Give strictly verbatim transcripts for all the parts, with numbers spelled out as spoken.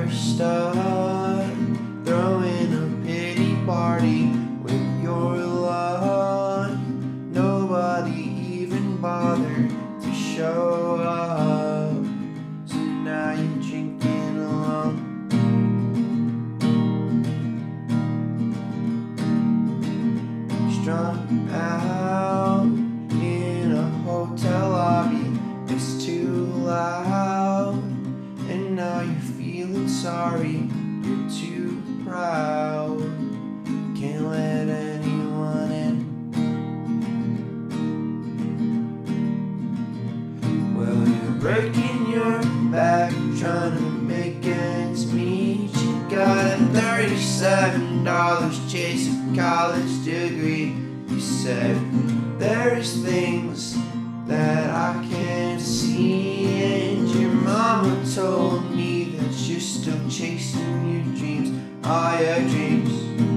never start throwing a pity party with your lot. Nobody even bothered to show up, so now you're drinking alone. Strung out in a hotel lobby, it's too loud, and now you're feeling sorry, you're too proud, can't let anyone in. Well, you're breaking your back trying to make ends meet. You got a thirty-seven dollars chase a college degree. You said there's things that I can't see, and your mama told me that you're still chasing your dreams, all your dreams.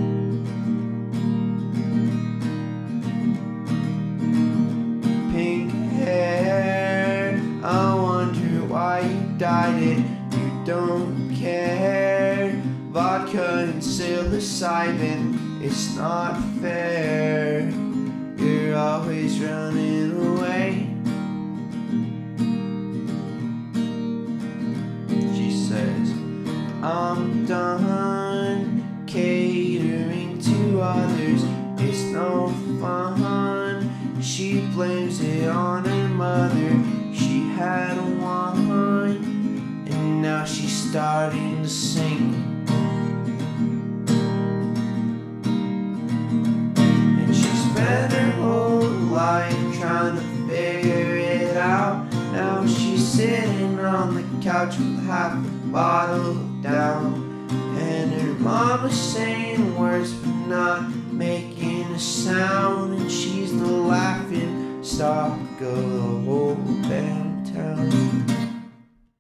Pink hair, I wonder why you dyed it. You don't care. Vodka and psilocybin, it's not fair. You're always running away. She says, I'm done catering to others, it's no fun. She blames it on her mother, she had one, and now she's starting to sing. Spent her whole life trying to figure it out. Now she's sitting on the couch with half a bottle down, and her mama's saying words but not making a sound, and she's the laughing stock of the whole